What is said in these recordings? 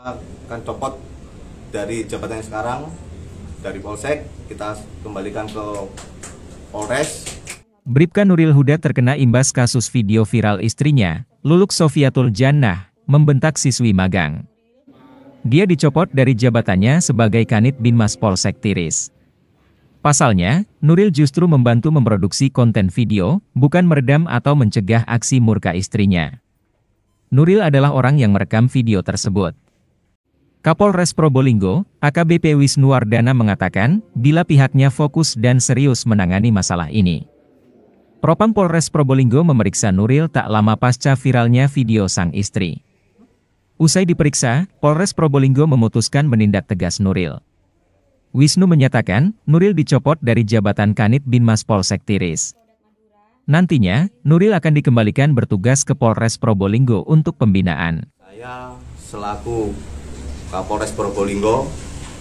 Akan copot dari jabatannya sekarang, dari Polsek kita kembalikan ke Polres. Bribka Nuril Huda terkena imbas kasus video viral istrinya, Luluk Sofiatul Jannah, membentak siswi magang. Dia dicopot dari jabatannya sebagai Kanit Binmas Polsek Tiris. Pasalnya, Nuril justru membantu memproduksi konten video, bukan meredam atau mencegah aksi murka istrinya. Nuril adalah orang yang merekam video tersebut. Kapolres Probolinggo, AKBP Wisnuwardana mengatakan, bila pihaknya fokus dan serius menangani masalah ini. Propam Polres Probolinggo memeriksa Nuril tak lama pasca viralnya video sang istri. Usai diperiksa, Polres Probolinggo memutuskan menindak tegas Nuril. Wisnu menyatakan, Nuril dicopot dari jabatan Kanit Binmas Polsek Tiris. Nantinya, Nuril akan dikembalikan bertugas ke Polres Probolinggo untuk pembinaan. Saya selaku Kapolres Probolinggo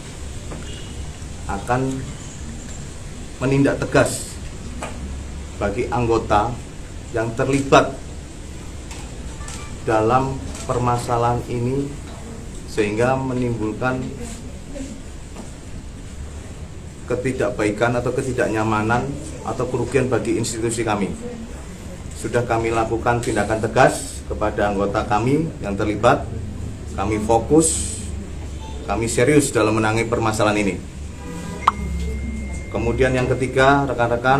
akan menindak tegas bagi anggota yang terlibat dalam permasalahan ini sehingga menimbulkan ketidakbaikan atau ketidaknyamanan atau kerugian bagi institusi kami. Sudah kami lakukan tindakan tegas kepada anggota kami yang terlibat. Kami fokus, kami serius dalam menangani permasalahan ini. Kemudian yang ketiga, rekan-rekan,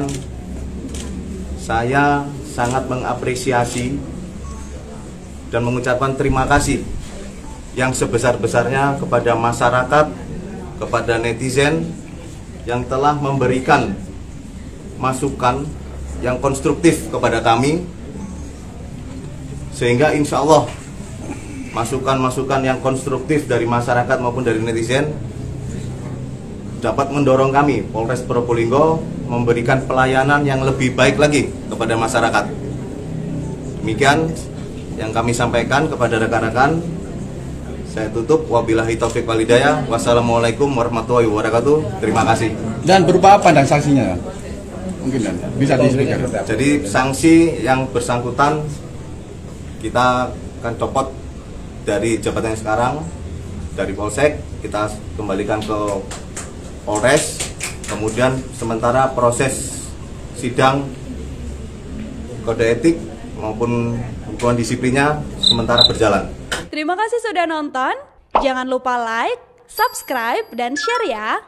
saya sangat mengapresiasi dan mengucapkan terima kasih yang sebesar-besarnya kepada masyarakat, kepada netizen yang telah memberikan masukan yang konstruktif kepada kami, sehingga insya Allah masukan-masukan yang konstruktif dari masyarakat maupun dari netizen dapat mendorong kami, Polres Probolinggo, memberikan pelayanan yang lebih baik lagi kepada masyarakat. Demikian yang kami sampaikan kepada rekan-rekan. Saya tutup, wabillahi taufiq wal hidayah. Wassalamualaikum warahmatullahi wabarakatuh. Terima kasih. Dan berupa apa dan sanksinya? Mungkin bisa disebutkan. Jadi sanksi yang bersangkutan kita akan copot dari jabatannya sekarang, dari Polsek kita kembalikan ke Polres. Kemudian sementara proses sidang kode etik maupun hukuman disiplinnya sementara berjalan. Terima kasih sudah nonton. Jangan lupa like, subscribe, dan share ya.